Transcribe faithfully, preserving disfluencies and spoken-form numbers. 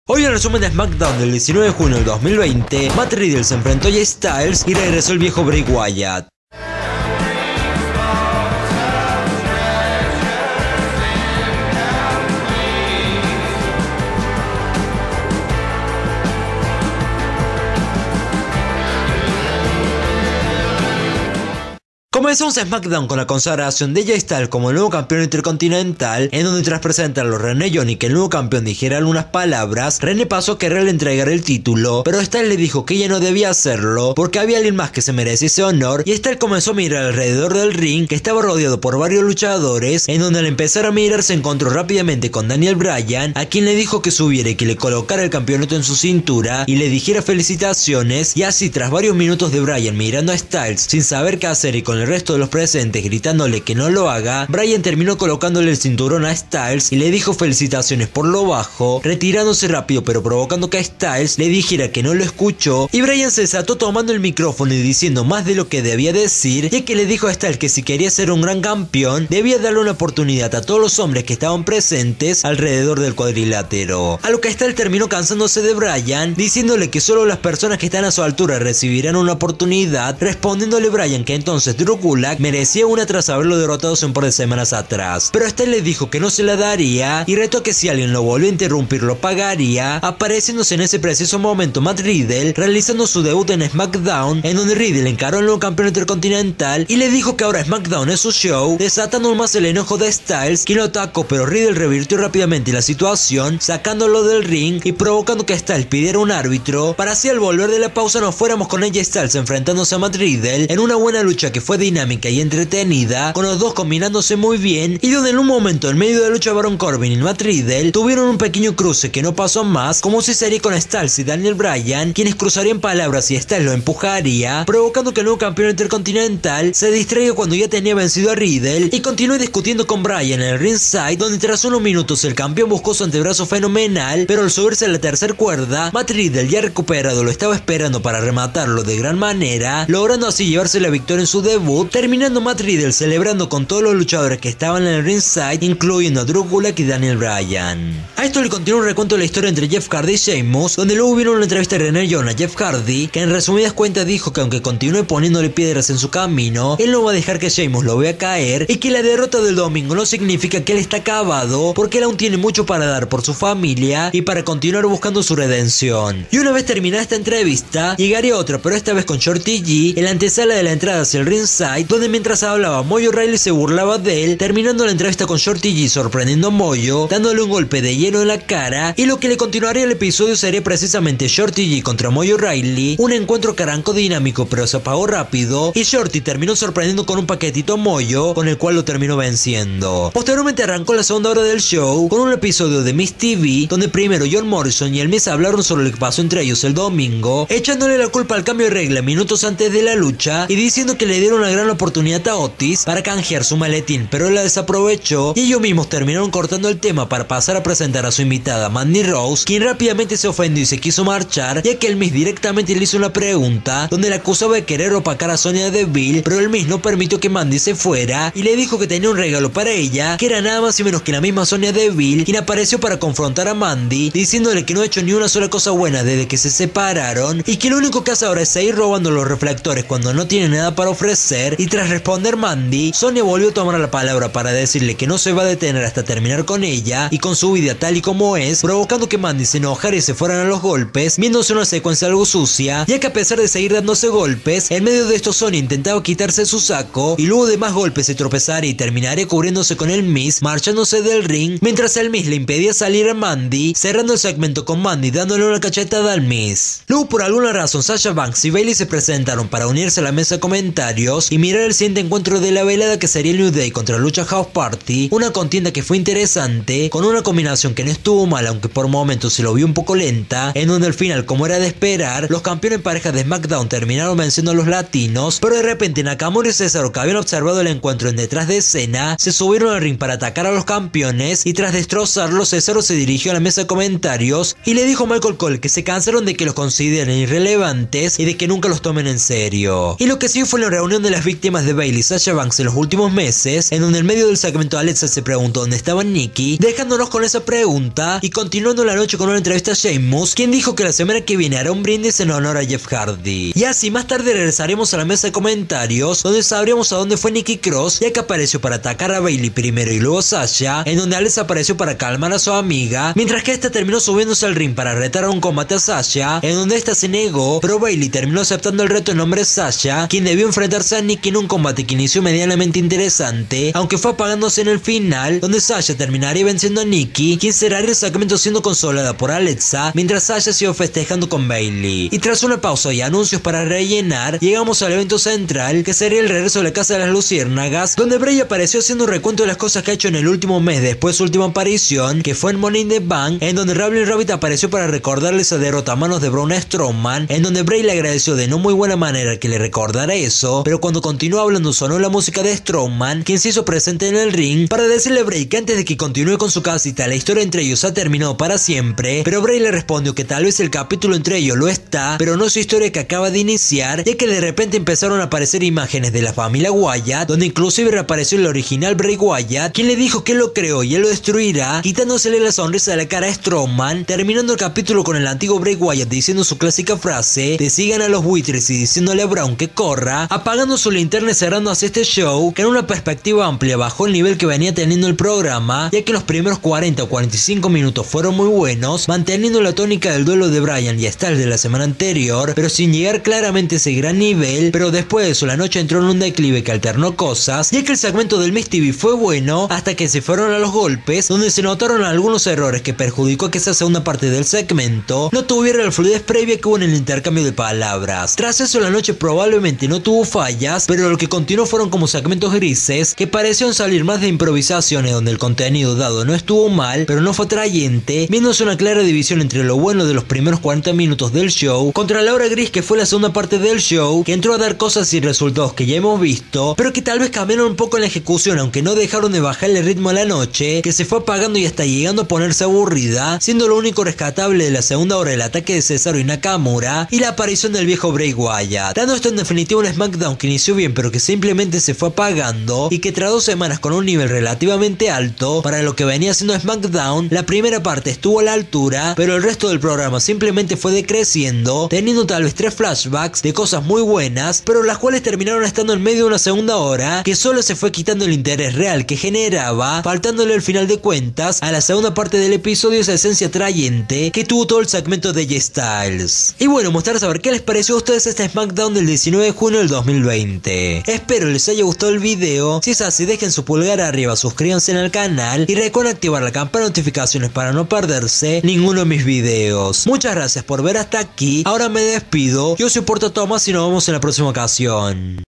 Hoy en el resumen de SmackDown del diecinueve de junio del dos mil veinte, Matt Riddle se enfrentó a Jay Styles y regresó el viejo Bray Wyatt. Comenzamos a SmackDown con la consagración de Jay Styles como el nuevo campeón intercontinental, en donde tras presentarlo René Young y que el nuevo campeón dijera algunas palabras, René pasó a quererle entregar el título, pero Styles le dijo que ella no debía hacerlo porque había alguien más que se merecía ese honor, y Styles comenzó a mirar alrededor del ring, que estaba rodeado por varios luchadores, en donde al empezar a mirar se encontró rápidamente con Daniel Bryan, a quien le dijo que subiera y que le colocara el campeonato en su cintura y le dijera felicitaciones, y así tras varios minutos de Bryan mirando a Styles sin saber qué hacer y con el resto de los presentes gritándole que no lo haga, Bryan terminó colocándole el cinturón a Styles y le dijo felicitaciones por lo bajo, retirándose rápido pero provocando que a Styles le dijera que no lo escuchó, y Bryan se desató tomando el micrófono y diciendo más de lo que debía decir, ya que le dijo a Styles que si quería ser un gran campeón debía darle una oportunidad a todos los hombres que estaban presentes alrededor del cuadrilátero, a lo que Styles terminó cansándose de Bryan, diciéndole que solo las personas que están a su altura recibirán una oportunidad, respondiéndole Bryan que entonces Drew Gulak merecía una tras haberlo derrotado hace un par de semanas atrás, pero Styles le dijo que no se la daría y retó que si alguien lo volvió a interrumpir lo pagaría, apareciéndose en ese preciso momento Matt Riddle realizando su debut en SmackDown, en donde Riddle encaró al nuevo campeón intercontinental y le dijo que ahora SmackDown es su show, desatando aún más el enojo de Styles, quien lo atacó, pero Riddle revirtió rápidamente la situación sacándolo del ring y provocando que Styles pidiera un árbitro, para así al volver de la pausa nos fuéramos con A J Styles enfrentándose a Matt Riddle en una buena lucha que fue dinámica y entretenida, con los dos combinándose muy bien, y donde en un momento en medio de la lucha Baron Corbin y Matt Riddle tuvieron un pequeño cruce que no pasó más, como si sería con Styles y Daniel Bryan, quienes cruzarían palabras y Styles lo empujaría, provocando que el nuevo campeón intercontinental se distraiga cuando ya tenía vencido a Riddle y continuó discutiendo con Bryan en el ringside, donde tras unos minutos el campeón buscó su antebrazo fenomenal, pero al subirse a la tercera cuerda, Matt Riddle ya recuperado lo estaba esperando para rematarlo de gran manera, logrando así llevarse la victoria en su debut, terminando Matt Riddle celebrando con todos los luchadores que estaban en el ringside, incluyendo a Drew Gulak y Daniel Bryan. A esto le continuó un recuento de la historia entre Jeff Hardy y Sheamus, donde luego hubieron una entrevista de René Young a Jeff Hardy, que en resumidas cuentas dijo que aunque continúe poniéndole piedras en su camino, él no va a dejar que Sheamus lo vea caer, y que la derrota del domingo no significa que él está acabado, porque él aún tiene mucho para dar por su familia y para continuar buscando su redención. Y una vez terminada esta entrevista, llegaría otra, pero esta vez con Shorty G, en la antesala de la entrada hacia el ringside, donde mientras hablaba Mojo Rawley se burlaba de él, terminando la entrevista con Shorty G sorprendiendo a Mojo, dándole un golpe de hielo en la cara, y lo que le continuaría el episodio sería precisamente Shorty G contra Mojo Rawley, un encuentro que arrancó dinámico pero se apagó rápido, y Shorty terminó sorprendiendo con un paquetito a Mojo, con el cual lo terminó venciendo. Posteriormente arrancó la segunda hora del show con un episodio de Miz T V, donde primero John Morrison y el Miz hablaron sobre lo que pasó entre ellos el domingo, echándole la culpa al cambio de regla minutos antes de la lucha y diciendo que le dieron una gran oportunidad a Otis para canjear su maletín, pero él la desaprovechó, y ellos mismos terminaron cortando el tema para pasar a presentar a su invitada Mandy Rose, quien rápidamente se ofendió y se quiso marchar, ya que el Miz directamente le hizo una pregunta donde la acusaba de querer opacar a Sonya Deville, pero el Miz no permitió que Mandy se fuera y le dijo que tenía un regalo para ella, que era nada más y menos que la misma Sonya Deville, quien apareció para confrontar a Mandy, diciéndole que no ha hecho ni una sola cosa buena desde que se separaron y que lo único que hace ahora es seguir robando los reflectores cuando no tiene nada para ofrecer. Y tras responder Mandy, Sonya volvió a tomar la palabra para decirle que no se va a detener hasta terminar con ella y con su vida tal y como es, provocando que Mandy se enojara y se fueran a los golpes, viéndose una secuencia algo sucia, ya que a pesar de seguir dándose golpes, en medio de esto Sonya intentaba quitarse su saco y luego de más golpes se tropezaría y terminaría cubriéndose con el Miz, marchándose del ring, mientras el Miz le impedía salir a Mandy, cerrando el segmento con Mandy dándole una cachetada al Miz. Luego por alguna razón Sasha Banks y Bayley se presentaron para unirse a la mesa de comentarios y mirar el siguiente encuentro de la velada, que sería el New Day contra Lucha House Party, una contienda que fue interesante, con una combinación que no estuvo mal aunque por momentos se lo vio un poco lenta, en donde al final, como era de esperar, los campeones en parejas de SmackDown terminaron venciendo a los latinos, pero de repente Nakamura y Cesaro, que habían observado el encuentro en detrás de escena, se subieron al ring para atacar a los campeones y tras destrozarlos Cesaro se dirigió a la mesa de comentarios y le dijo a Michael Cole que se cansaron de que los consideren irrelevantes y de que nunca los tomen en serio. Y lo que sí fue la reunión de las víctimas de Bayley y Sasha Banks en los últimos meses, en donde en medio del segmento Alexa se preguntó dónde estaba Nikki, dejándonos con esa pregunta y continuando la noche con una entrevista a Sheamus, quien dijo que la semana que viene hará un brindis en honor a Jeff Hardy. Y así más tarde regresaremos a la mesa de comentarios, donde sabremos a dónde fue Nikki Cross, ya que apareció para atacar a Bayley primero y luego Sasha, en donde Alexa apareció para calmar a su amiga, mientras que esta terminó subiéndose al ring para retar a un combate a Sasha, en donde esta se negó, pero Bayley terminó aceptando el reto en nombre de Sasha, quien debió enfrentarse a Nikki en un combate que inició medianamente interesante, aunque fue apagándose en el final, donde Sasha terminaría venciendo a Nikki, quien cerraría el segmento siendo consolada por Alexa, mientras Sasha siguió festejando con Bayley. Y tras una pausa y anuncios para rellenar, llegamos al evento central, que sería el regreso de la Casa de las Luciérnagas, donde Bray apareció haciendo un recuento de las cosas que ha hecho en el último mes después de su última aparición, que fue en Money in the Bank, en donde Raven Rabbit apareció para recordarle esa derrota a manos de Braun Strowman, en donde Bray le agradeció de no muy buena manera que le recordara eso, pero cuando continuó hablando sonó la música de Strowman, quien se hizo presente en el ring para decirle a Bray que antes de que continúe con su casita la historia entre ellos ha terminado para siempre, pero Bray le respondió que tal vez el capítulo entre ellos lo está, pero no su historia que acaba de iniciar, ya que de repente empezaron a aparecer imágenes de la familia Wyatt, donde inclusive reapareció el original Bray Wyatt, quien le dijo que él lo creó y él lo destruirá, quitándosele la sonrisa de la cara a Strowman, terminando el capítulo con el antiguo Bray Wyatt diciendo su clásica frase de sigan a los buitres y diciéndole a Braun que corra, apagando su linterna y cerrando así este show, que en una perspectiva amplia bajó el nivel que venía teniendo el programa, ya que los primeros cuarenta o cuarenta y cinco minutos fueron muy buenos, manteniendo la tónica del duelo de Bryan y Styles de la semana anterior, pero sin llegar claramente a ese gran nivel, pero después de eso la noche entró en un declive que alternó cosas, ya que el segmento del Miz T V fue bueno, hasta que se fueron a los golpes, donde se notaron algunos errores que perjudicó que esa segunda parte del segmento no tuviera la fluidez previa que hubo en el intercambio de palabras. Tras eso la noche probablemente no tuvo fallas, pero lo que continuó fueron como segmentos grises, que parecieron salir más de improvisaciones, donde el contenido dado no estuvo mal, pero no fue atrayente, viéndose una clara división entre lo bueno de los primeros cuarenta minutos del show, contra la hora gris que fue la segunda parte del show, que entró a dar cosas y resultados que ya hemos visto, pero que tal vez cambiaron un poco en la ejecución, aunque no dejaron de bajarle el ritmo a la noche, que se fue apagando y hasta llegando a ponerse aburrida, siendo lo único rescatable de la segunda hora el ataque de Cesaro y Nakamura, y la aparición del viejo Bray Wyatt, dando esto en definitiva un SmackDown que inició bien pero que simplemente se fue apagando, y que tras dos semanas con un nivel relativamente alto para lo que venía siendo SmackDown, la primera parte estuvo a la altura, pero el resto del programa simplemente fue decreciendo, teniendo tal vez tres flashbacks de cosas muy buenas, pero las cuales terminaron estando en medio de una segunda hora que solo se fue quitando el interés real que generaba, faltándole al final de cuentas a la segunda parte del episodio esa esencia atrayente que tuvo todo el segmento de J Styles. Y bueno, mostrar a saber qué les pareció a ustedes este SmackDown del diecinueve de junio del dos mil veinte. Espero les haya gustado el video. Si es así, dejen su pulgar arriba, suscríbanse al canal y recuerden activar la campana de notificaciones para no perderse ninguno de mis videos. Muchas gracias por ver hasta aquí. Ahora me despido. Yo soy Porto Thomas y nos vemos en la próxima ocasión.